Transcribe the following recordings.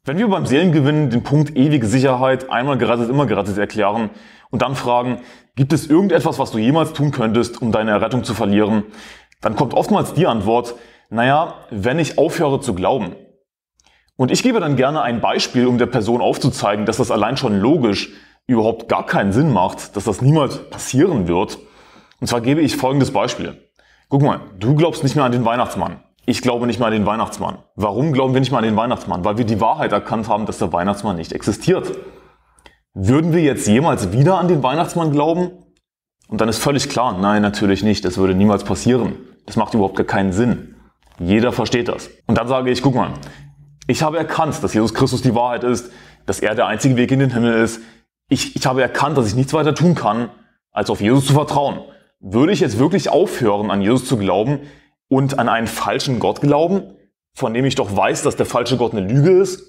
Wenn wir beim Seelengewinn den Punkt ewige Sicherheit, einmal gerettet, immer gerettet erklären und dann fragen, gibt es irgendetwas, was du jemals tun könntest, um deine Errettung zu verlieren, dann kommt oftmals die Antwort, naja, wenn ich aufhöre zu glauben. Und ich gebe dann gerne ein Beispiel, um der Person aufzuzeigen, dass das allein schon logisch überhaupt gar keinen Sinn macht, dass das niemals passieren wird. Und zwar gebe ich folgendes Beispiel. Guck mal, du glaubst nicht mehr an den Weihnachtsmann. Ich glaube nicht mehr an den Weihnachtsmann. Warum glauben wir nicht mehr an den Weihnachtsmann? Weil wir die Wahrheit erkannt haben, dass der Weihnachtsmann nicht existiert. Würden wir jetzt jemals wieder an den Weihnachtsmann glauben? Und dann ist völlig klar, nein, natürlich nicht. Das würde niemals passieren. Das macht überhaupt gar keinen Sinn. Jeder versteht das. Und dann sage ich, guck mal, ich habe erkannt, dass Jesus Christus die Wahrheit ist, dass er der einzige Weg in den Himmel ist. Ich habe erkannt, dass ich nichts weiter tun kann, als auf Jesus zu vertrauen. Würde ich jetzt wirklich aufhören, an Jesus zu glauben und an einen falschen Gott glauben, von dem ich doch weiß, dass der falsche Gott eine Lüge ist?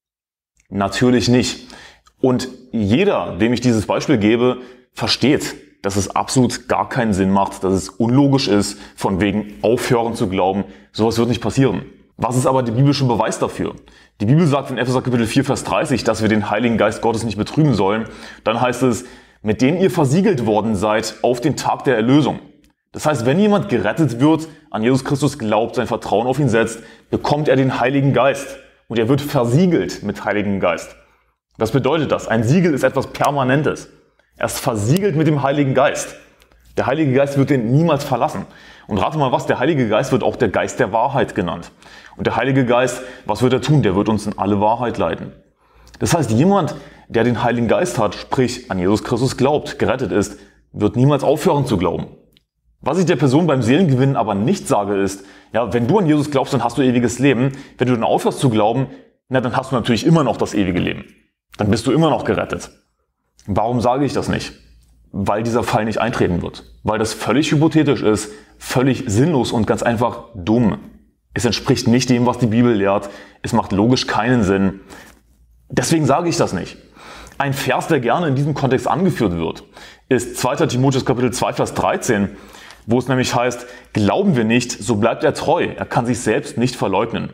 Natürlich nicht. Und jeder, dem ich dieses Beispiel gebe, versteht, dass es absolut gar keinen Sinn macht, dass es unlogisch ist, von wegen aufhören zu glauben. Sowas wird nicht passieren. Was ist aber der biblische Beweis dafür? Die Bibel sagt in Epheser Kapitel 4, Vers 30, dass wir den Heiligen Geist Gottes nicht betrüben sollen. Dann heißt es, mit denen ihr versiegelt worden seid auf den Tag der Erlösung. Das heißt, wenn jemand gerettet wird, an Jesus Christus glaubt, sein Vertrauen auf ihn setzt, bekommt er den Heiligen Geist. Und er wird versiegelt mit Heiligen Geist. Was bedeutet das? Ein Siegel ist etwas Permanentes. Er ist versiegelt mit dem Heiligen Geist. Der Heilige Geist wird ihn niemals verlassen. Und rate mal was, der Heilige Geist wird auch der Geist der Wahrheit genannt. Und der Heilige Geist, was wird er tun? Der wird uns in alle Wahrheit leiten. Das heißt, jemand, der den Heiligen Geist hat, sprich an Jesus Christus glaubt, gerettet ist, wird niemals aufhören zu glauben. Was ich der Person beim Seelengewinn aber nicht sage ist, ja, wenn du an Jesus glaubst, dann hast du ewiges Leben. Wenn du dann aufhörst zu glauben, na, dann hast du natürlich immer noch das ewige Leben. Dann bist du immer noch gerettet. Warum sage ich das nicht? Weil dieser Fall nicht eintreten wird. Weil das völlig hypothetisch ist, völlig sinnlos und ganz einfach dumm. Es entspricht nicht dem, was die Bibel lehrt. Es macht logisch keinen Sinn. Deswegen sage ich das nicht. Ein Vers, der gerne in diesem Kontext angeführt wird, ist 2. Timotheus Kapitel 2, Vers 13, wo es nämlich heißt, glauben wir nicht, so bleibt er treu. Er kann sich selbst nicht verleugnen.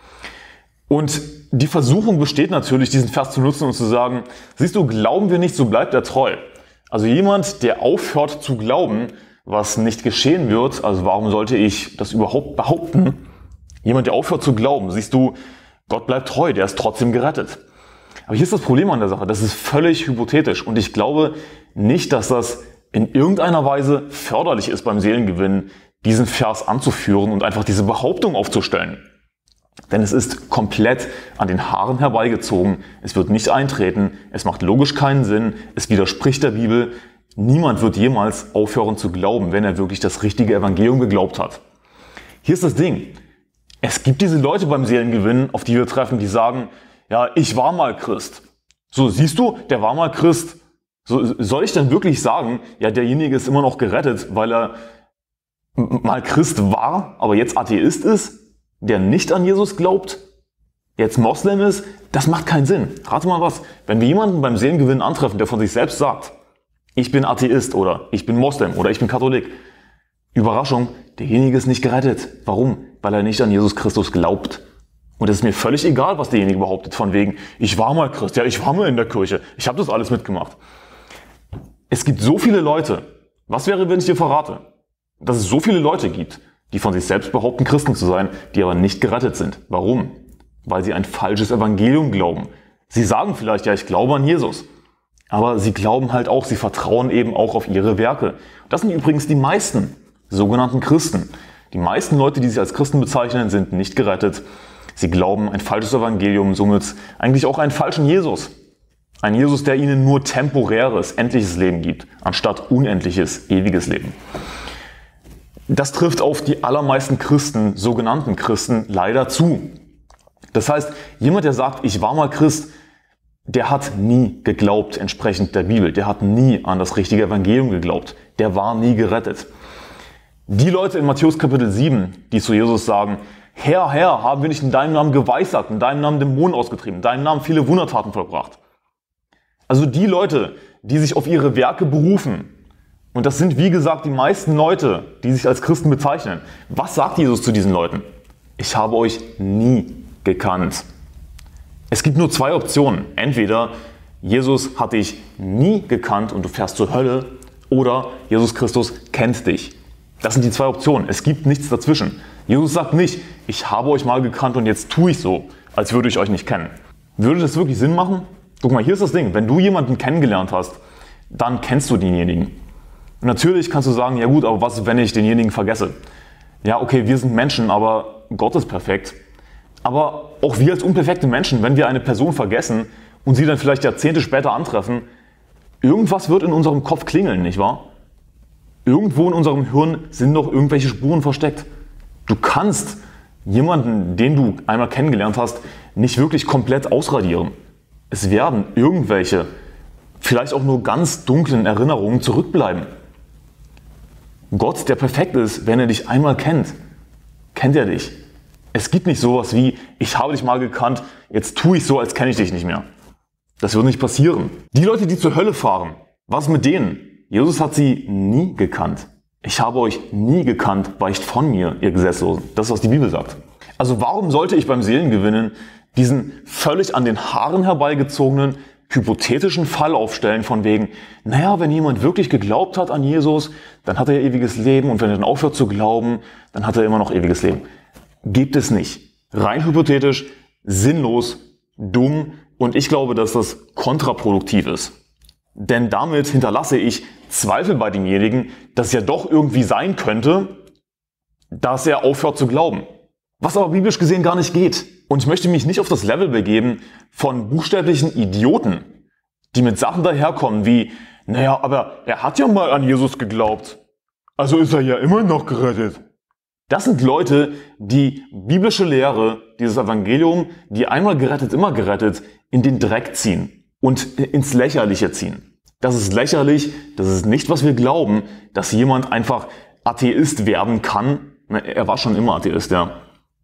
Und die Versuchung besteht natürlich, diesen Vers zu nutzen und zu sagen, siehst du, glauben wir nicht, so bleibt er treu. Also jemand, der aufhört zu glauben, was nicht geschehen wird, also warum sollte ich das überhaupt behaupten? Jemand, der aufhört zu glauben, siehst du, Gott bleibt treu, der ist trotzdem gerettet. Aber hier ist das Problem an der Sache, das ist völlig hypothetisch und ich glaube nicht, dass das in irgendeiner Weise förderlich ist beim Seelengewinn, diesen Vers anzuführen und einfach diese Behauptung aufzustellen. Denn es ist komplett an den Haaren herbeigezogen, es wird nicht eintreten, es macht logisch keinen Sinn, es widerspricht der Bibel. Niemand wird jemals aufhören zu glauben, wenn er wirklich das richtige Evangelium geglaubt hat. Hier ist das Ding, es gibt diese Leute beim Seelengewinn, auf die wir treffen, die sagen, ja, ich war mal Christ. So, siehst du, der war mal Christ. So, soll ich dann wirklich sagen, ja, derjenige ist immer noch gerettet, weil er mal Christ war, aber jetzt Atheist ist, der nicht an Jesus glaubt, jetzt Moslem ist? Das macht keinen Sinn. Rate mal was, wenn wir jemanden beim Seelengewinn antreffen, der von sich selbst sagt, ich bin Atheist oder ich bin Moslem oder ich bin Katholik. Überraschung, derjenige ist nicht gerettet. Warum? Weil er nicht an Jesus Christus glaubt. Und es ist mir völlig egal, was derjenige behauptet, von wegen, ich war mal Christ, ja, ich war mal in der Kirche, ich habe das alles mitgemacht. Es gibt so viele Leute, was wäre, wenn ich dir verrate, dass es so viele Leute gibt, die von sich selbst behaupten, Christen zu sein, die aber nicht gerettet sind. Warum? Weil sie ein falsches Evangelium glauben. Sie sagen vielleicht, ja, ich glaube an Jesus. Aber sie glauben halt auch, sie vertrauen eben auch auf ihre Werke. Das sind übrigens die meisten sogenannten Christen. Die meisten Leute, die sich als Christen bezeichnen, sind nicht gerettet. Sie glauben ein falsches Evangelium, somit eigentlich auch einen falschen Jesus. Ein Jesus, der ihnen nur temporäres, endliches Leben gibt, anstatt unendliches, ewiges Leben. Das trifft auf die allermeisten Christen, sogenannten Christen, leider zu. Das heißt, jemand, der sagt, ich war mal Christ, der hat nie geglaubt entsprechend der Bibel. Der hat nie an das richtige Evangelium geglaubt. Der war nie gerettet. Die Leute in Matthäus Kapitel 7, die zu Jesus sagen, Herr, Herr, haben wir nicht in deinem Namen geweissagt, in deinem Namen Dämonen ausgetrieben, in deinem Namen viele Wundertaten vollbracht. Also die Leute, die sich auf ihre Werke berufen, und das sind wie gesagt die meisten Leute, die sich als Christen bezeichnen. Was sagt Jesus zu diesen Leuten? Ich habe euch nie gekannt. Es gibt nur zwei Optionen. Entweder Jesus hat dich nie gekannt und du fährst zur Hölle, oder Jesus Christus kennt dich. Das sind die zwei Optionen. Es gibt nichts dazwischen. Jesus sagt nicht, ich habe euch mal gekannt und jetzt tue ich so, als würde ich euch nicht kennen. Würde das wirklich Sinn machen? Guck mal, hier ist das Ding. Wenn du jemanden kennengelernt hast, dann kennst du denjenigen. Und natürlich kannst du sagen, ja gut, aber was, wenn ich denjenigen vergesse? Ja, okay, wir sind Menschen, aber Gott ist perfekt. Aber auch wir als unperfekte Menschen, wenn wir eine Person vergessen und sie dann vielleicht Jahrzehnte später antreffen, irgendwas wird in unserem Kopf klingeln, nicht wahr? Irgendwo in unserem Hirn sind noch irgendwelche Spuren versteckt. Du kannst jemanden, den du einmal kennengelernt hast, nicht wirklich komplett ausradieren. Es werden irgendwelche, vielleicht auch nur ganz dunklen Erinnerungen zurückbleiben. Gott, der perfekt ist, wenn er dich einmal kennt, kennt er dich. Es gibt nicht sowas wie, ich habe dich mal gekannt, jetzt tue ich so, als kenne ich dich nicht mehr. Das wird nicht passieren. Die Leute, die zur Hölle fahren, was mit denen? Jesus hat sie nie gekannt. Ich habe euch nie gekannt, weicht von mir, ihr Gesetzlosen. Das ist, was die Bibel sagt. Also warum sollte ich beim Seelengewinnen diesen völlig an den Haaren herbeigezogenen, hypothetischen Fall aufstellen von wegen, naja, wenn jemand wirklich geglaubt hat an Jesus, dann hat er ewiges Leben und wenn er dann aufhört zu glauben, dann hat er immer noch ewiges Leben. Gibt es nicht. Rein hypothetisch, sinnlos, dumm und ich glaube, dass das kontraproduktiv ist. Denn damit hinterlasse ich Zweifel bei demjenigen, dass es ja doch irgendwie sein könnte, dass er aufhört zu glauben. Was aber biblisch gesehen gar nicht geht. Und ich möchte mich nicht auf das Level begeben von buchstäblichen Idioten, die mit Sachen daherkommen wie, naja, aber er hat ja mal an Jesus geglaubt. Also ist er ja immer noch gerettet. Das sind Leute, die biblische Lehre, dieses Evangelium, die einmal gerettet, immer gerettet, in den Dreck ziehen und ins Lächerliche ziehen. Das ist lächerlich, das ist nicht, was wir glauben, dass jemand einfach Atheist werden kann. Er war schon immer Atheist, ja.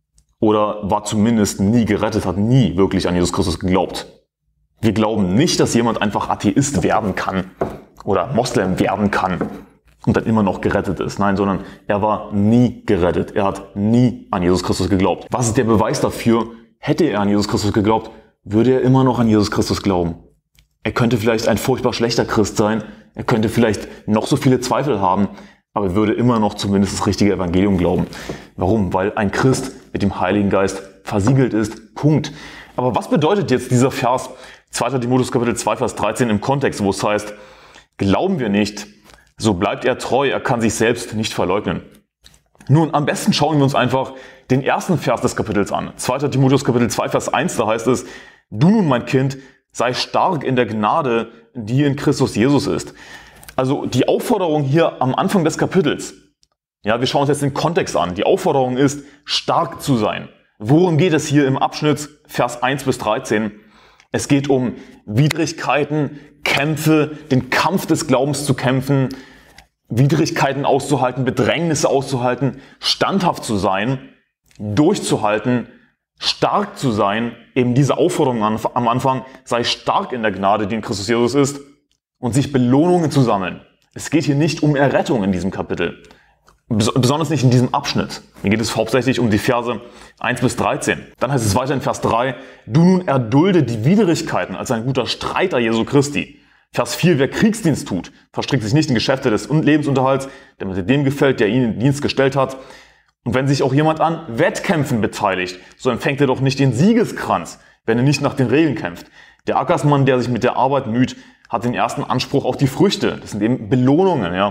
Oder war zumindest nie gerettet, hat nie wirklich an Jesus Christus geglaubt. Wir glauben nicht, dass jemand einfach Atheist werden kann oder Moslem werden kann und dann immer noch gerettet ist. Nein, sondern er war nie gerettet. Er hat nie an Jesus Christus geglaubt. Was ist der Beweis dafür? Hätte er an Jesus Christus geglaubt, würde er immer noch an Jesus Christus glauben. Er könnte vielleicht ein furchtbar schlechter Christ sein. Er könnte vielleicht noch so viele Zweifel haben, aber er würde immer noch zumindest das richtige Evangelium glauben. Warum? Weil ein Christ mit dem Heiligen Geist versiegelt ist. Punkt. Aber was bedeutet jetzt dieser Vers 2. Timotheus Kapitel 2, Vers 13 im Kontext, wo es heißt, glauben wir nicht, so bleibt er treu, er kann sich selbst nicht verleugnen. Nun, am besten schauen wir uns einfach den ersten Vers des Kapitels an. 2. Timotheus Kapitel 2, Vers 1, da heißt es, du nun, mein Kind, sei stark in der Gnade, die in Christus Jesus ist. Also die Aufforderung hier am Anfang des Kapitels, ja, wir schauen uns jetzt den Kontext an. Die Aufforderung ist, stark zu sein. Worum geht es hier im Abschnitt Vers 1 bis 13? Es geht um Widrigkeiten, Kämpfe, den Kampf des Glaubens zu kämpfen, Widrigkeiten auszuhalten, Bedrängnisse auszuhalten, standhaft zu sein, durchzuhalten, stark zu sein. Eben diese Aufforderung am Anfang, sei stark in der Gnade, die in Christus Jesus ist, und sich Belohnungen zu sammeln. Es geht hier nicht um Errettung in diesem Kapitel. Besonders nicht in diesem Abschnitt. Hier geht es hauptsächlich um die Verse 1 bis 13. Dann heißt es weiter in Vers 3, du nun erdulde die Widrigkeiten als ein guter Streiter Jesu Christi. Vers 4, wer Kriegsdienst tut, verstrickt sich nicht in Geschäfte des Lebensunterhalts, damit er dem gefällt, der ihn in Dienst gestellt hat. Und wenn sich auch jemand an Wettkämpfen beteiligt, so empfängt er doch nicht den Siegeskranz, wenn er nicht nach den Regeln kämpft. Der Ackersmann, der sich mit der Arbeit müht, hat den ersten Anspruch auf die Früchte. Das sind eben Belohnungen, ja.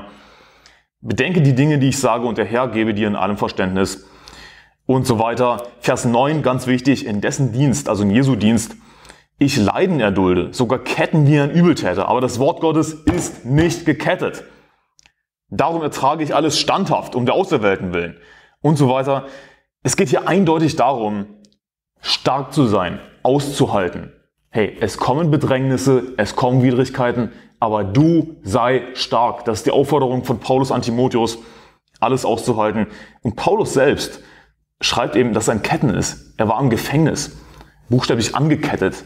Bedenke die Dinge, die ich sage, und der Herr gebe dir in allem Verständnis. Und so weiter. Vers 9, ganz wichtig, in dessen Dienst, also in Jesu Dienst, ich Leiden erdulde, sogar Ketten wie ein Übeltäter. Aber das Wort Gottes ist nicht gekettet. Darum ertrage ich alles standhaft, um der Auserwählten willen. Und so weiter. Es geht hier eindeutig darum, stark zu sein, auszuhalten. Hey, es kommen Bedrängnisse, es kommen Widrigkeiten, aber du sei stark. Das ist die Aufforderung von Paulus an Timotheus, alles auszuhalten. Und Paulus selbst schreibt eben, dass er in Ketten ist. Er war im Gefängnis, buchstäblich angekettet.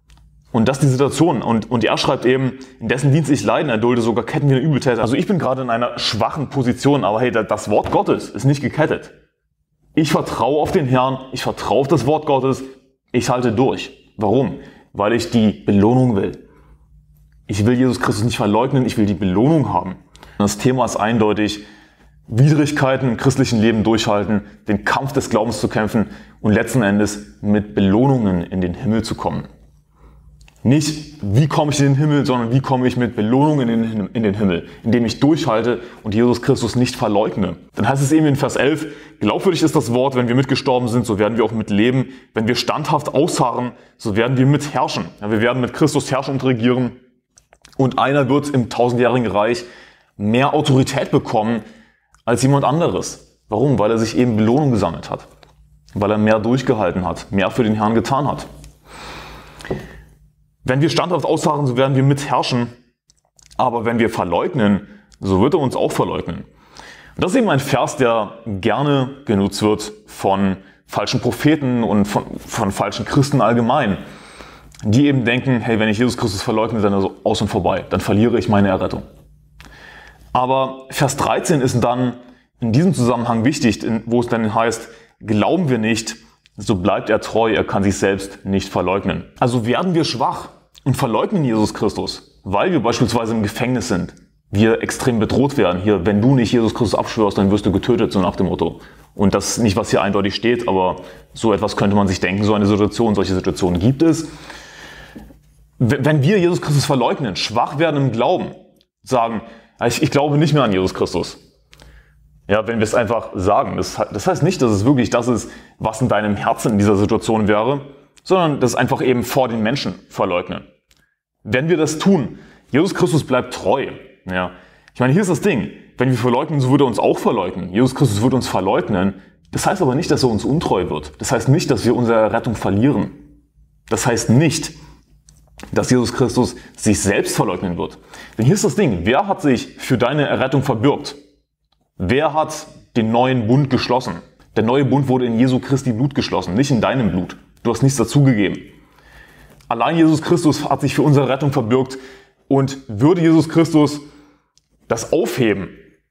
Und das ist die Situation. Und er schreibt eben, in dessen Dienst ich Leiden erdulde, sogar Ketten wie ein Übeltäter. Also ich bin gerade in einer schwachen Position, aber hey, das Wort Gottes ist nicht gekettet. Ich vertraue auf den Herrn, ich vertraue auf das Wort Gottes, ich halte durch. Warum? Weil ich die Belohnung will. Ich will Jesus Christus nicht verleugnen, ich will die Belohnung haben. Das Thema ist eindeutig: Widrigkeiten im christlichen Leben durchhalten, den Kampf des Glaubens zu kämpfen und letzten Endes mit Belohnungen in den Himmel zu kommen. Nicht, wie komme ich in den Himmel, sondern wie komme ich mit Belohnungen in den Himmel, indem ich durchhalte und Jesus Christus nicht verleugne. Dann heißt es eben in Vers 11, glaubwürdig ist das Wort, wenn wir mitgestorben sind, so werden wir auch mit leben. Wenn wir standhaft ausharren, so werden wir mit herrschen. Ja, wir werden mit Christus herrschen und regieren. Und einer wird im 1000-jährigen Reich mehr Autorität bekommen als jemand anderes. Warum? Weil er sich eben Belohnung gesammelt hat. Weil er mehr durchgehalten hat, mehr für den Herrn getan hat. Wenn wir standhaft ausharren, so werden wir mitherrschen. Aber wenn wir verleugnen, so wird er uns auch verleugnen. Und das ist eben ein Vers, der gerne genutzt wird von falschen Propheten und von falschen Christen allgemein. Die eben denken, hey, wenn ich Jesus Christus verleugne, dann ist er aus und vorbei. Dann verliere ich meine Errettung. Aber Vers 13 ist dann in diesem Zusammenhang wichtig, wo es dann heißt, glauben wir nicht, so bleibt er treu, er kann sich selbst nicht verleugnen. Also werden wir schwach und verleugnen Jesus Christus, weil wir beispielsweise im Gefängnis sind, wir extrem bedroht werden. Hier, wenn du nicht Jesus Christus abschwörst, dann wirst du getötet, so nach dem Motto. Und das ist nicht, was hier eindeutig steht, aber so etwas könnte man sich denken, so eine Situation, solche Situationen gibt es. Wenn wir Jesus Christus verleugnen, schwach werden im Glauben, sagen, ich glaube nicht mehr an Jesus Christus. Ja, wenn wir es einfach sagen. Das heißt nicht, dass es wirklich das ist, was in deinem Herzen in dieser Situation wäre, sondern das einfach eben vor den Menschen verleugnen. Wenn wir das tun, Jesus Christus bleibt treu. Ja. Ich meine, hier ist das Ding. Wenn wir verleugnen, so wird er uns auch verleugnen. Jesus Christus wird uns verleugnen. Das heißt aber nicht, dass er uns untreu wird. Das heißt nicht, dass wir unsere Rettung verlieren. Das heißt nicht, dass Jesus Christus sich selbst verleugnen wird. Denn hier ist das Ding. Wer hat sich für deine Errettung verbürgt? Wer hat den neuen Bund geschlossen? Der neue Bund wurde in Jesu Christi Blut geschlossen, nicht in deinem Blut. Du hast nichts dazugegeben. Allein Jesus Christus hat sich für unsere Rettung verbürgt, und würde Jesus Christus das aufheben,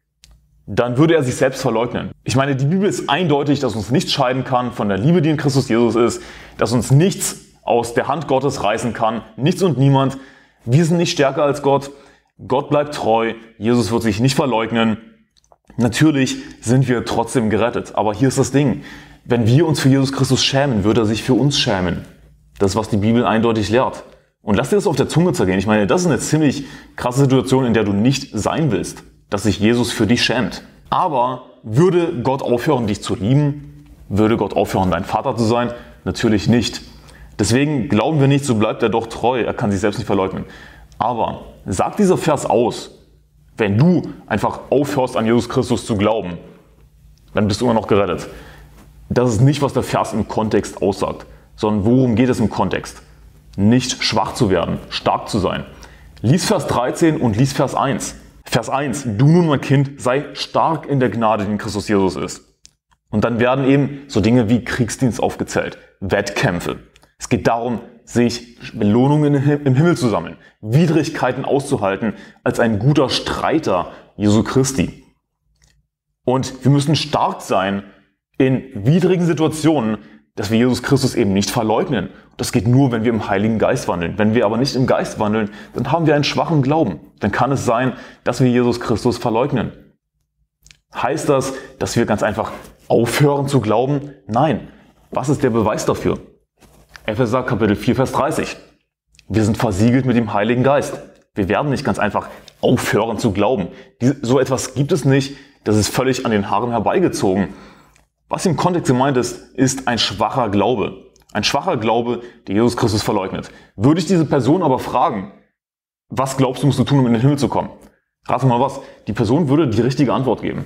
dann würde er sich selbst verleugnen. Ich meine, die Bibel ist eindeutig, dass uns nichts scheiden kann von der Liebe, die in Christus Jesus ist, dass uns nichts aus der Hand Gottes reißen kann, nichts und niemand. Wir sind nicht stärker als Gott. Gott bleibt treu. Jesus wird sich nicht verleugnen. Natürlich sind wir trotzdem gerettet. Aber hier ist das Ding. Wenn wir uns für Jesus Christus schämen, wird er sich für uns schämen. Das ist, was die Bibel eindeutig lehrt. Und lass dir das auf der Zunge zergehen. Ich meine, das ist eine ziemlich krasse Situation, in der du nicht sein willst, dass sich Jesus für dich schämt. Aber würde Gott aufhören, dich zu lieben? Würde Gott aufhören, dein Vater zu sein? Natürlich nicht. Deswegen glauben wir nicht, so bleibt er doch treu. Er kann sich selbst nicht verleugnen. Aber sagt dieser Vers aus, wenn du einfach aufhörst, an Jesus Christus zu glauben, dann bist du immer noch gerettet. Das ist nicht, was der Vers im Kontext aussagt, sondern worum geht es im Kontext? Nicht schwach zu werden, stark zu sein. Lies Vers 13 und lies Vers 1. Vers 1, du nun mein Kind, sei stark in der Gnade, die in Christus Jesus ist. Und dann werden eben so Dinge wie Kriegsdienst aufgezählt, Wettkämpfe. Es geht darum, sich Belohnungen im Himmel zu sammeln, Widrigkeiten auszuhalten als ein guter Streiter Jesu Christi. Und wir müssen stark sein in widrigen Situationen, dass wir Jesus Christus eben nicht verleugnen. Das geht nur, wenn wir im Heiligen Geist wandeln. Wenn wir aber nicht im Geist wandeln, dann haben wir einen schwachen Glauben. Dann kann es sein, dass wir Jesus Christus verleugnen. Heißt das, dass wir ganz einfach aufhören zu glauben? Nein. Was ist der Beweis dafür? Epheser Kapitel 4, Vers 30. Wir sind versiegelt mit dem Heiligen Geist. Wir werden nicht ganz einfach aufhören zu glauben. So etwas gibt es nicht. Das ist völlig an den Haaren herbeigezogen. Was im Kontext gemeint ist ein schwacher Glaube. Ein schwacher Glaube, der Jesus Christus verleugnet. Würde ich diese Person aber fragen, was glaubst du, musst du tun, um in den Himmel zu kommen? Rate mal was. Die Person würde die richtige Antwort geben.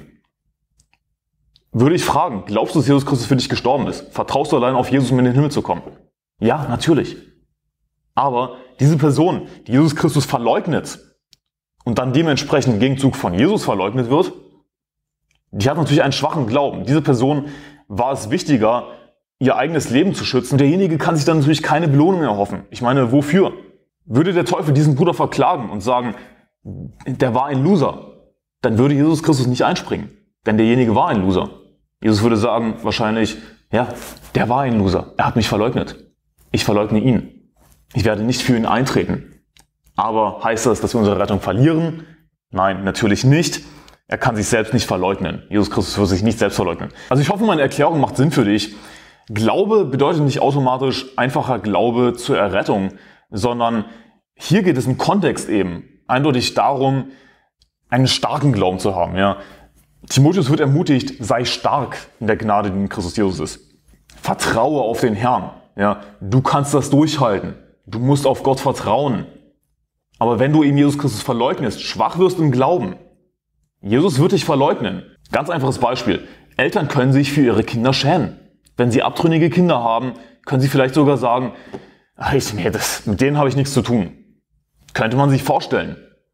Würde ich fragen, glaubst du, dass Jesus Christus für dich gestorben ist? Vertraust du allein auf Jesus, um in den Himmel zu kommen? Ja, natürlich. Aber diese Person, die Jesus Christus verleugnet und dann dementsprechend im Gegenzug von Jesus verleugnet wird, die hat natürlich einen schwachen Glauben. Diese Person war es wichtiger, ihr eigenes Leben zu schützen. Derjenige kann sich dann natürlich keine Belohnung erhoffen. Ich meine, wofür? Würde der Teufel diesen Bruder verklagen und sagen, der war ein Loser, dann würde Jesus Christus nicht einspringen. Denn derjenige war ein Loser. Jesus würde sagen wahrscheinlich, ja, der war ein Loser. Er hat mich verleugnet. Ich verleugne ihn. Ich werde nicht für ihn eintreten. Aber heißt das, dass wir unsere Rettung verlieren? Nein, natürlich nicht. Er kann sich selbst nicht verleugnen. Jesus Christus wird sich nicht selbst verleugnen. Also ich hoffe, meine Erklärung macht Sinn für dich. Glaube bedeutet nicht automatisch einfacher Glaube zur Errettung, sondern hier geht es im Kontext eben eindeutig darum, einen starken Glauben zu haben. Ja. Timotheus wird ermutigt, sei stark in der Gnade, die in Christus Jesus ist. Vertraue auf den Herrn. Ja. Du kannst das durchhalten. Du musst auf Gott vertrauen. Aber wenn du eben Jesus Christus verleugnest, schwach wirst im Glauben, Jesus wird dich verleugnen. Ganz einfaches Beispiel. Eltern können sich für ihre Kinder schämen. Wenn sie abtrünnige Kinder haben, können sie vielleicht sogar sagen, mit denen habe ich nichts zu tun. Könnte man sich vorstellen.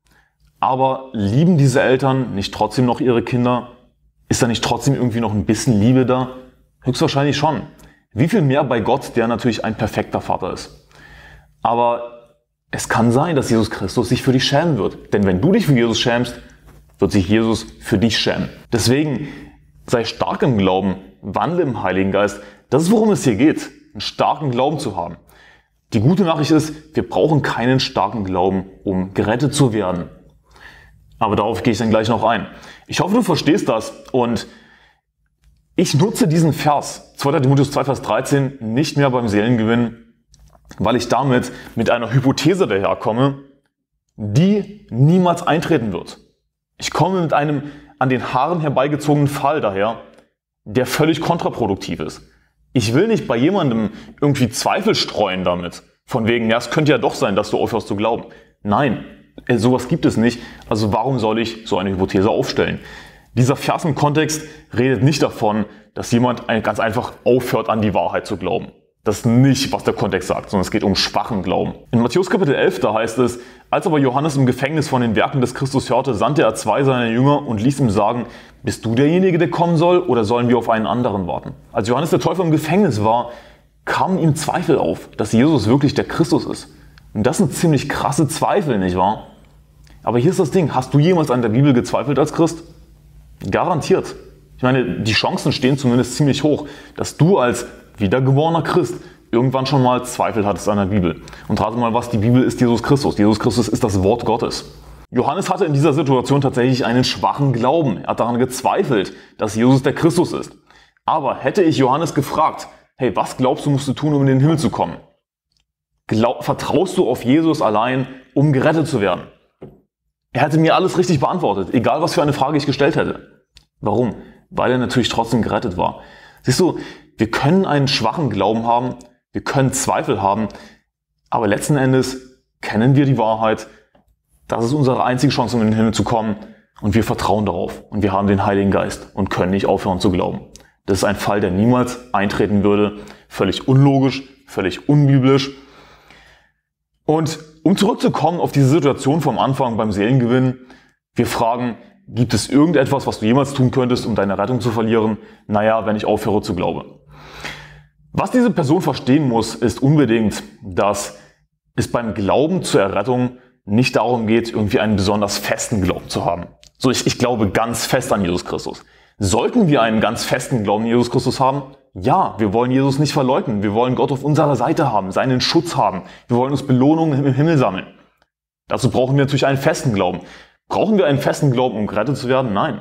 Aber lieben diese Eltern nicht trotzdem noch ihre Kinder? Ist da nicht trotzdem irgendwie noch ein bisschen Liebe da? Höchstwahrscheinlich schon. Wie viel mehr bei Gott, der natürlich ein perfekter Vater ist. Aber es kann sein, dass Jesus Christus sich für dich schämen wird. Denn wenn du dich für Jesus schämst, wird sich Jesus für dich schämen. Deswegen sei stark im Glauben, wandle im Heiligen Geist. Das ist, worum es hier geht, einen starken Glauben zu haben. Die gute Nachricht ist, wir brauchen keinen starken Glauben, um gerettet zu werden. Aber darauf gehe ich dann gleich noch ein. Ich hoffe, du verstehst das und ich nutze diesen Vers, 2. Timotheus 2, Vers 13, nicht mehr beim Seelengewinn, weil ich damit mit einer Hypothese daherkomme, die niemals eintreten wird. Ich komme mit einem an den Haaren herbeigezogenen Fall daher, der völlig kontraproduktiv ist. Ich will nicht bei jemandem irgendwie Zweifel streuen damit. Von wegen, ja, es könnte ja doch sein, dass du aufhörst zu glauben. Nein, sowas gibt es nicht. Also warum soll ich so eine Hypothese aufstellen? Dieser Vers im Kontext redet nicht davon, dass jemand ganz einfach aufhört, an die Wahrheit zu glauben. Das ist nicht, was der Kontext sagt, sondern es geht um schwachen Glauben. In Matthäus Kapitel 11, da heißt es, als aber Johannes im Gefängnis von den Werken des Christus hörte, sandte er 2 seiner Jünger und ließ ihm sagen, bist du derjenige, der kommen soll, oder sollen wir auf einen anderen warten? Als Johannes der Täufer im Gefängnis war, kamen ihm Zweifel auf, dass Jesus wirklich der Christus ist. Und das sind ziemlich krasse Zweifel, nicht wahr? Aber hier ist das Ding, hast du jemals an der Bibel gezweifelt als Christ? Garantiert. Ich meine, die Chancen stehen zumindest ziemlich hoch, dass du als wiedergeborener Christ irgendwann schon mal Zweifel hattest an der Bibel. Und rate mal was, die Bibel ist Jesus Christus. Jesus Christus ist das Wort Gottes. Johannes hatte in dieser Situation tatsächlich einen schwachen Glauben. Er hat daran gezweifelt, dass Jesus der Christus ist. Aber hätte ich Johannes gefragt, hey, was glaubst du, musst du tun, um in den Himmel zu kommen? Vertraust du auf Jesus allein, um gerettet zu werden? Er hätte mir alles richtig beantwortet, egal was für eine Frage ich gestellt hätte. Warum? Weil er natürlich trotzdem gerettet war. Siehst du, wir können einen schwachen Glauben haben, wir können Zweifel haben, aber letzten Endes kennen wir die Wahrheit. Das ist unsere einzige Chance, um in den Himmel zu kommen, und wir vertrauen darauf und wir haben den Heiligen Geist und können nicht aufhören zu glauben. Das ist ein Fall, der niemals eintreten würde, völlig unlogisch, völlig unbiblisch. Und um zurückzukommen auf diese Situation vom Anfang beim Seelengewinn, wir fragen, gibt es irgendetwas, was du jemals tun könntest, um deine Rettung zu verlieren? Naja, wenn ich aufhöre zu glauben. Was diese Person verstehen muss, ist unbedingt, dass es beim Glauben zur Errettung nicht darum geht, irgendwie einen besonders festen Glauben zu haben. So, ich glaube ganz fest an Jesus Christus. Sollten wir einen ganz festen Glauben an Jesus Christus haben? Ja, wir wollen Jesus nicht verleugnen. Wir wollen Gott auf unserer Seite haben, seinen Schutz haben. Wir wollen uns Belohnungen im Himmel sammeln. Dazu brauchen wir natürlich einen festen Glauben. Brauchen wir einen festen Glauben, um gerettet zu werden? Nein.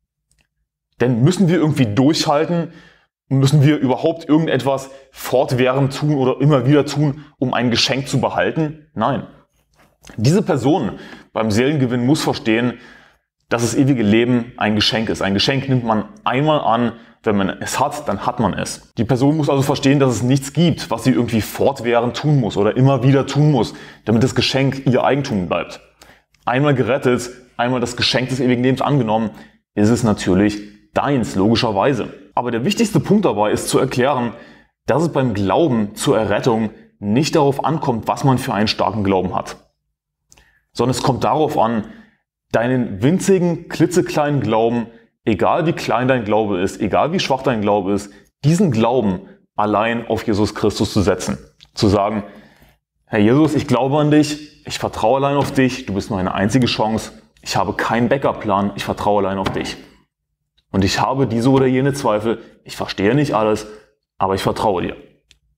Denn müssen wir irgendwie durchhalten? Müssen wir überhaupt irgendetwas fortwährend tun oder immer wieder tun, um ein Geschenk zu behalten? Nein. Diese Person beim Seelengewinn muss verstehen, dass das ewige Leben ein Geschenk ist. Ein Geschenk nimmt man einmal an, wenn man es hat, dann hat man es. Die Person muss also verstehen, dass es nichts gibt, was sie irgendwie fortwährend tun muss oder immer wieder tun muss, damit das Geschenk ihr Eigentum bleibt. Einmal gerettet, einmal das Geschenk des ewigen Lebens angenommen, ist es natürlich deins, logischerweise. Aber der wichtigste Punkt dabei ist zu erklären, dass es beim Glauben zur Errettung nicht darauf ankommt, was man für einen starken Glauben hat, sondern es kommt darauf an, deinen winzigen, klitzekleinen Glauben, egal wie klein dein Glaube ist, egal wie schwach dein Glaube ist, diesen Glauben allein auf Jesus Christus zu setzen. Zu sagen, Herr Jesus, ich glaube an dich, ich vertraue allein auf dich, du bist meine einzige Chance, ich habe keinen Backup-Plan, ich vertraue allein auf dich. Und ich habe diese oder jene Zweifel, ich verstehe nicht alles, aber ich vertraue dir.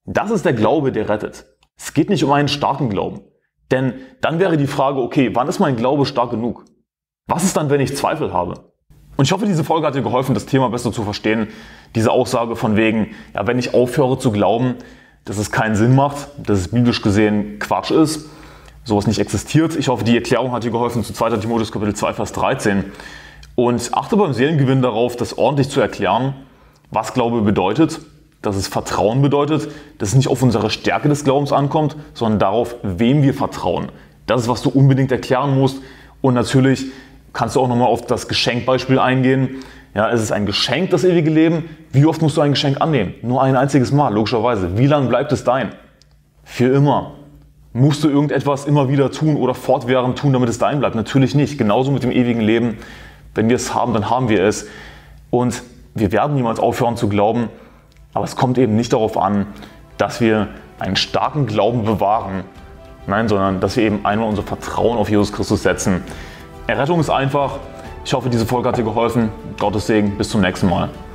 Das ist der Glaube, der rettet. Es geht nicht um einen starken Glauben. Denn dann wäre die Frage, okay, wann ist mein Glaube stark genug? Was ist dann, wenn ich Zweifel habe? Und ich hoffe, diese Folge hat dir geholfen, das Thema besser zu verstehen. Diese Aussage von wegen, ja, wenn ich aufhöre zu glauben, dass es keinen Sinn macht, dass es biblisch gesehen Quatsch ist, sowas nicht existiert. Ich hoffe, die Erklärung hat dir geholfen zu 2. Timotheus Kapitel 2, Vers 13. Und achte beim Seelengewinn darauf, das ordentlich zu erklären, was Glaube bedeutet, dass es Vertrauen bedeutet, dass es nicht auf unsere Stärke des Glaubens ankommt, sondern darauf, wem wir vertrauen. Das ist, was du unbedingt erklären musst. Und natürlich kannst du auch nochmal auf das Geschenkbeispiel eingehen. Ja, es ist ein Geschenk, das ewige Leben. Wie oft musst du ein Geschenk annehmen? Nur ein einziges Mal, logischerweise. Wie lange bleibt es dein? Für immer. Musst du irgendetwas immer wieder tun oder fortwährend tun, damit es dein bleibt? Natürlich nicht. Genauso mit dem ewigen Leben. Wenn wir es haben, dann haben wir es. Und wir werden niemals aufhören zu glauben. Aber es kommt eben nicht darauf an, dass wir einen starken Glauben bewahren. Nein, sondern dass wir eben einmal unser Vertrauen auf Jesus Christus setzen. Errettung ist einfach. Ich hoffe, diese Folge hat dir geholfen. Gottes Segen. Bis zum nächsten Mal.